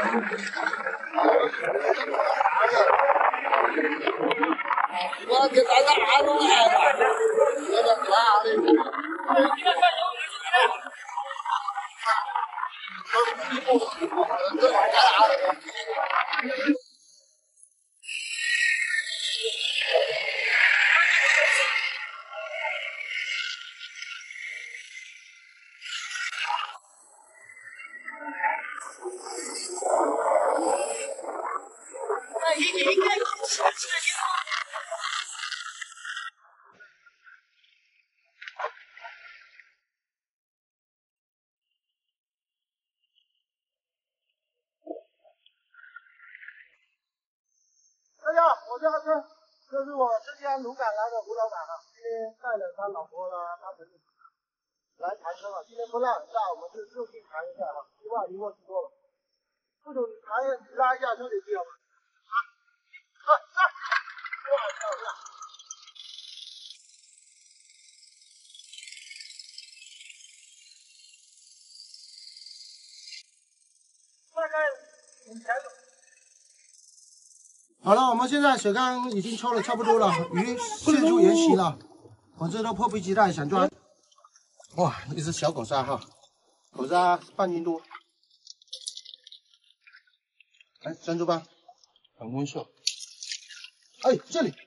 我给大家安弄来了，这个啥的。大家，我叫阿春，这是我浙江鲁港来的胡老板啊，今天带了他老婆呢，他朋友来谈车啊，今天不让，那我们就就近谈一下哈，希望你过去多了。副总，你拉一下车里去好吗？啊，上，哇，漂亮！大概5钱吧。好了，我们现在水缸已经抽的差不多了，鱼现出原形了，我这都迫不及待想抓。哇，一只小狗鲨哈，狗鲨半斤多。来，珍珠斑，很温顺。哎，这里，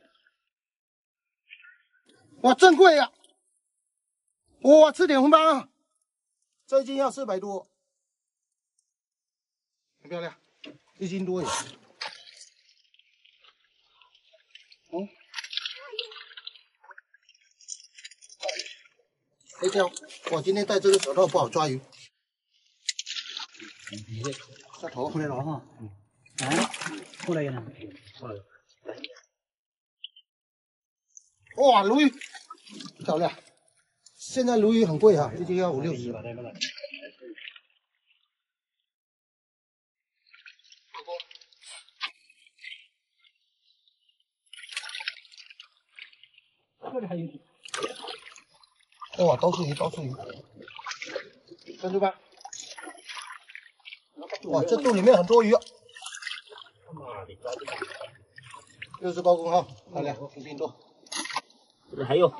哇，真贵呀！哇，吃点红斑啊，这一斤要400多，很漂亮，1斤多耶。嗯，黑条，我今天戴这个手套不好抓鱼。下头出来了哈。出来了。哇，鲈鱼漂亮，现在鲈鱼很贵哈，1斤要5、60。这里还有。哇，都是鱼，都是鱼。珍珠斑。哇，这肚里面很多鱼。6只包公哈，漂亮，1斤多。这里还有。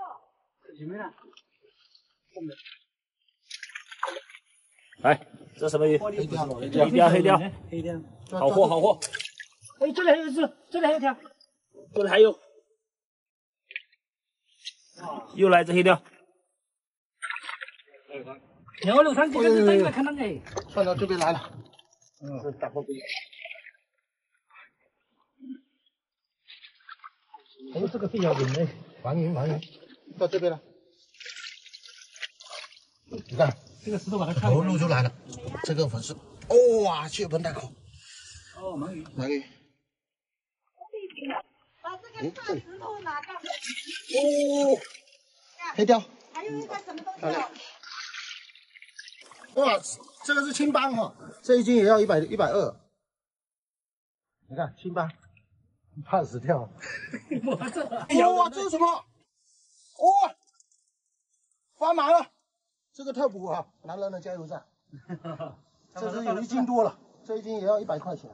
来，这什么鱼？ 黑条， 黑条，好货好货。 哎，这里还有一只，这里还有一条， 这里还有。又来只黑条。 2路3几个在那看那个。 算到这边来了。这大货币。哎，这个最要紧的，黄鱼，到这边了。你看， 这个石头把它看。 头露出来了，这个粉丝，哇，血盆大口。 哦，鳗鱼。 鳗鱼。 把这个大石头拿到。 哦，黑条。 还有一个什么东西？ 漂亮。哇，这个是青斑哈，这一斤也要100、120。你看青斑，怕死跳。 哇， 这是什么？哇，翻麻了，这个特补啊，男人的加油站。这只有1斤多了，这一斤也要100块钱。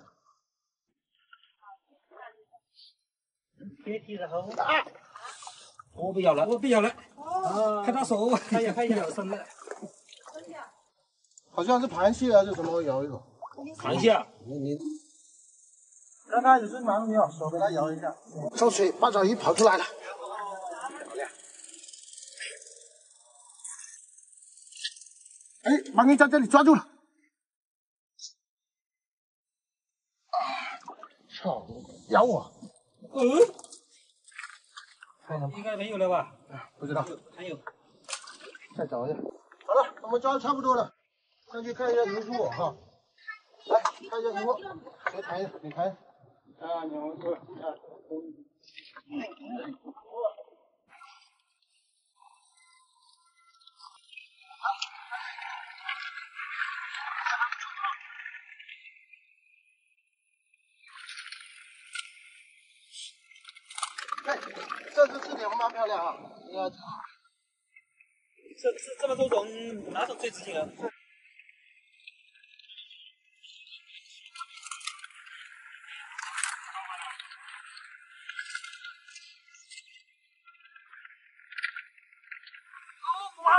别提了，好啊！ 我不要了， 我不要了。看他手，看一下有生的。 好像是螃蟹还是什么摇一口。 螃蟹。 你刚开始是鳗鱼，手给它摇一下，抽水，八爪鱼跑出来了。哎，鳗鱼在这里抓住了。啊！操！咬我！ 应该没有了吧？ 不知道。 还有。 再找一下。好了，我们抓的差不多了，上去看一下鱼货哈。来，看一下鱼货，谁抬的？你抬。啊，牛是。哎，这只赤点红斑漂亮啊！你要。 这么多种，哪种最值钱啊？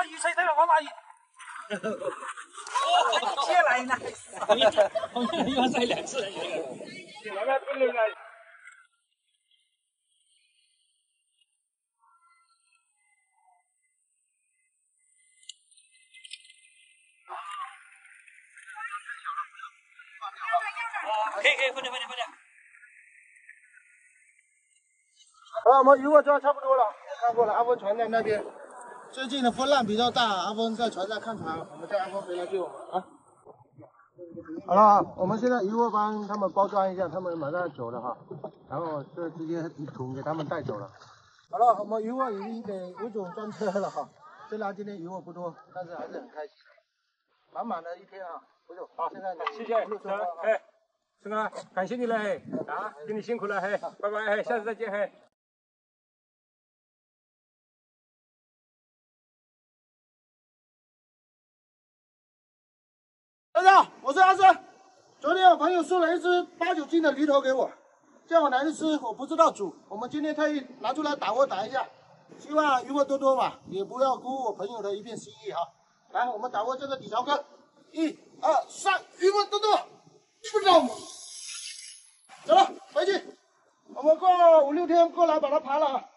鱼吹对了，我把鱼。接来呢？ 一般晒2次了， 来来不能来。可以，快点。 好了，我们渔获抓差不多了，看过了。阿峰船在那边，最近的风浪比较大，阿峰在船上看船，我们叫阿峰回来接我们啊。好了，我们现在渔获帮他们包装一下，他们马上要走了哈，然后就直接一桶给他们带走了。好了，我们渔获已经给吴总装车了哈，虽然今天渔获不多，但是还是很开心，满满的一天啊。吴总，好，现在谢谢，哎，是吧？感谢你了嘿，啊，给你辛苦了嘿，拜拜嘿，下次再见嘿。 大家好，我是阿生。昨天我朋友送了一只8、9斤的鱼头给我，叫我拿去吃，我不知道煮。我们今天特意拿出来打窝打一下，希望鱼获多多嘛，也不要辜负我朋友的一片心意哈。来，我们打窝这个底槽羹，1、2、3，鱼获多多，不知道吗？走了，回去。我们过5、6天过来把它爬了啊。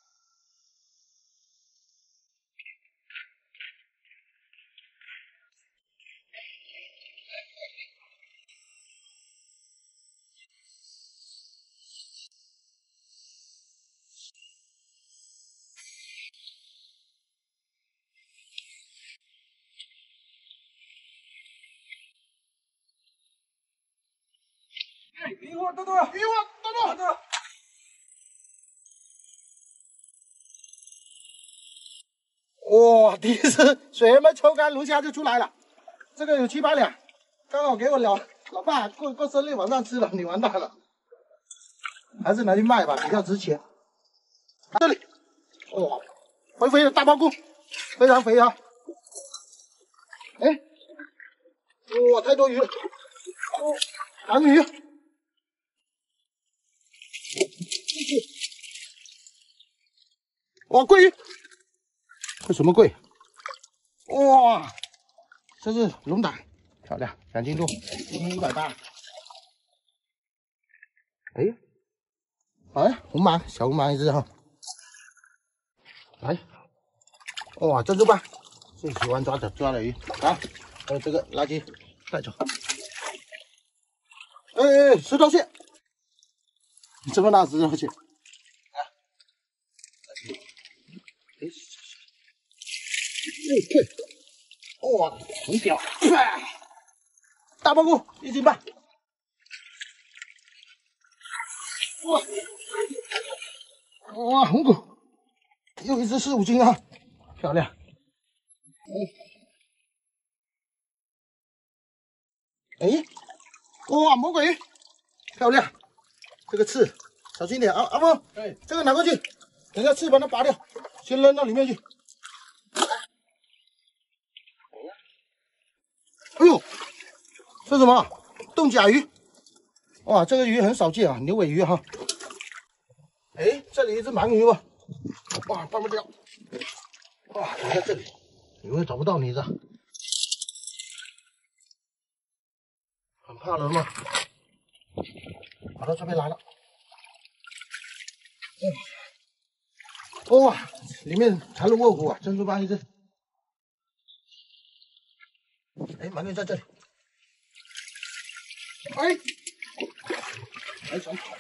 鱼获多多， 鱼获多多。哇，第一次水还没抽干，龙虾就出来了。这个有7、8两，刚好给我老爸过生日晚上吃了，你完蛋了。还是拿去卖吧，比较值钱。这里，哇，肥肥的大包กุ้，非常肥啊。哎，哇，太多鱼了。哦，蓝鱼。哇，桂鱼。这什么桂？哇，这是龙胆，漂亮，2斤多，1斤180。哎，红芒，小红芒一只哈。来，哇，珍珠斑，最喜欢抓的鱼啊！还有这个垃圾带走。哎，石头蟹，这么大石头蟹。哇，很屌！大包กุ้1斤半。哇，红骨，又一只4、5斤啊，漂亮。哎，哇，魔鬼鱼，漂亮。这个刺小心点啊，阿峰，哎，这个拿过去，等下刺把它拔掉，先扔到里面去。哎呦，这什么？冻甲鱼！哇，这个鱼很少见啊，牛尾鱼哈。哎，这里一只鳗鱼吧？哇，放不掉。哇，躲在这里，以为找不到你的，很怕人吗？跑到这边来了。哇，里面藏龙卧虎啊，珍珠斑一只。哎，鳗鱼在这里。哎，还想跑？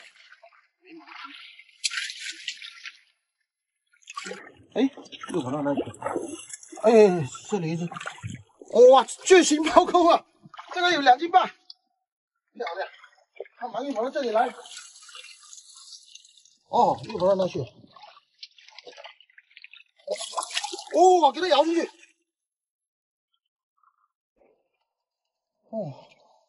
哎，又跑到那里。哎，这里一只。哇，巨型抛钩啊！这个有2斤半，漂亮。看鳗鱼跑到这里来。哦，又跑到那去了。哦，给它咬进去。哦，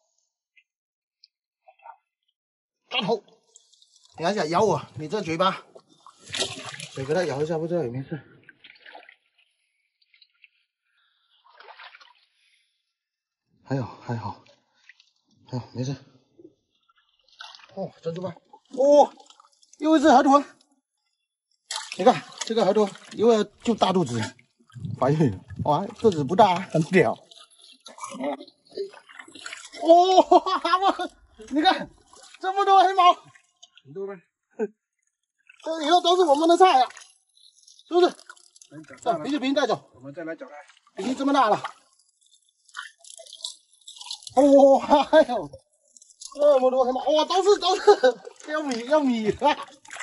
抓头！你还想咬我？你这嘴巴，嘴给它咬一下，不知道有没有事。还好，没事。哦，珍珠斑。哦，又一只河豚。你看这个河豚，因为就大肚子，怀孕了。 哇，个子不大，很屌。哦，我你看这么多黑毛， 很多吗？ 这以后都是我们的菜啊，是不是？ 找啤酒瓶带走， 我们再来找看。 已经这么大了。哇，哎呦，这么多黑毛，哇，都是要米啊！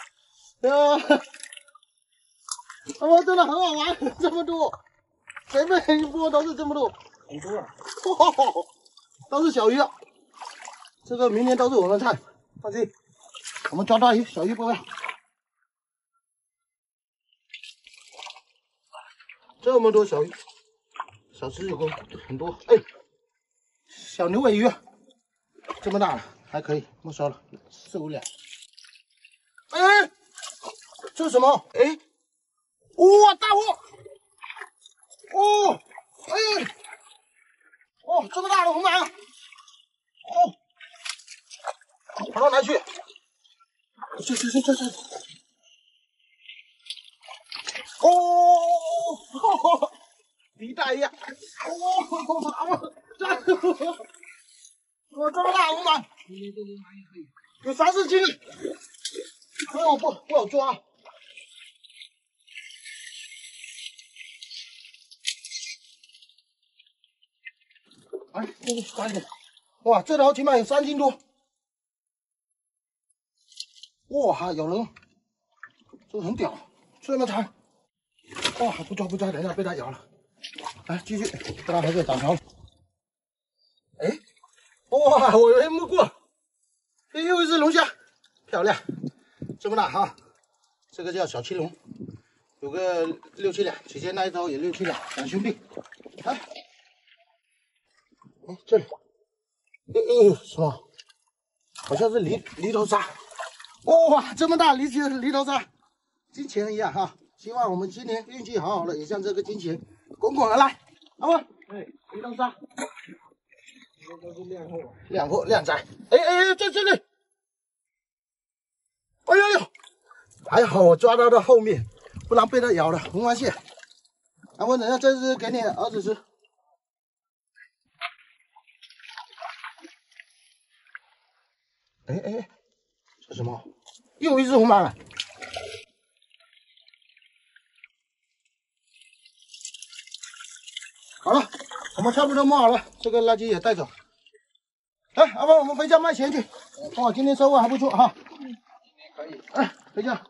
他们真的很好玩，这么多，随便一波都是这么多， 很多啊！ 都是小鱼啊！这个明年都是我们的菜，放心，我们抓大鱼，小鱼不要。这么多小鱼，小吃有很多，哎，小牛尾鱼，这么大了，还可以，没收了，4、5两。哎，这是什么？哎，哇，大货！哦，哎，哦，这么大的红满，哦，跑到哪去？这，哦，比大一样，我这么大红满，有3、4斤，哎呦，不好抓。哎，这个大一点，哇，这条起码有3斤多，哇，咬人，这个很屌，这么长，哇，不抓，等一下被它咬了，来继续，这它还可以长条。哎，哇，我没摸过，又一只龙虾，漂亮，这么大哈，这个叫小青龙，有个6、7两，之前那一头也6、7两，两兄弟，哎。哎，这里，什么？好像是犁头鲨。哇，这么大犁头鲨，金钱一样哈。希望我们今年运气好的，也像这个金钱滚滚而来，好不？哎，犁头鲨，这都是靓货靓仔。哎，在这里。哎呦，还好我抓到它后面，不然被它咬了，红花蟹。啊，我等下这只给你儿子吃。哎，这什么？又一只红满了。好了，我们差不多摸好了，这个垃圾也带走。来，阿峰，我们回家卖钱去。哇，今天收获还不错哈。今天可以。哎，回家。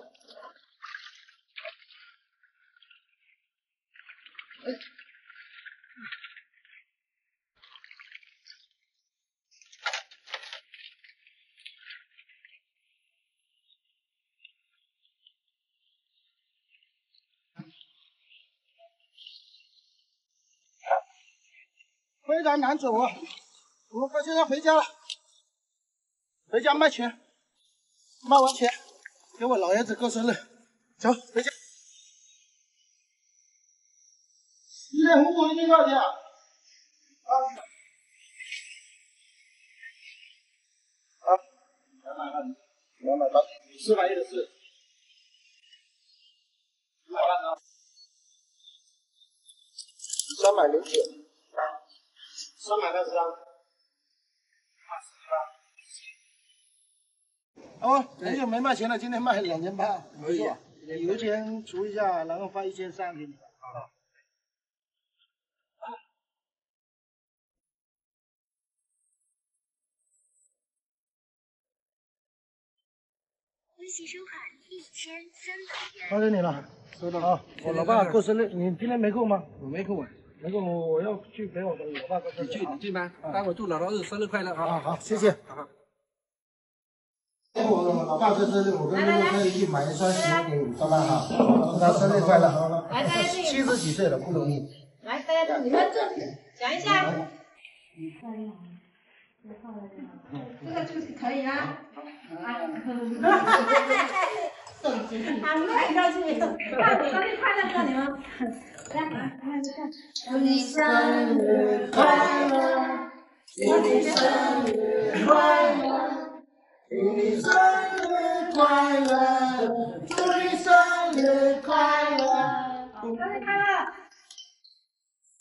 非常难走啊！我们现在回家了，回家卖钱，卖完钱给我老爷子过生日，走回家。一脸红火一斤多少钱啊？280，你400的是360。383。哦，很久没卖钱了，今天卖2800，没错。油钱除一下，然后发1300给你。好。 恭喜收款1300元。 发给你了，收到啊。我老爸过生日，你今天没空吗？ 我没空啊。 没空，我要去陪我老爸过生日。 你去吧，待会祝姥姥日生日快乐啊！ 好，谢谢。好。我老爸过生日，我跟陆可以去买一双鞋给爸爸哈，祝他生日快乐。来，大家70几岁了，不容易。 来，大家你们这讲一下。这个就是可以啦。他们太高兴了，生日快乐，祝你们。祝你生日快乐，祝你生日快乐，祝你生日快乐，祝你生日快乐，生日快乐。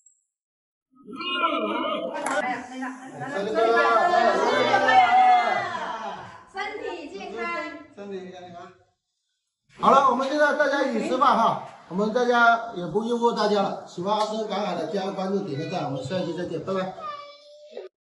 身体健康， 身体健康。好了，我们现在大家一起吃饭哈，我们大家也不诱惑大家了。喜欢阿生赶海的，加关注，点个赞，我们下期再见，拜拜。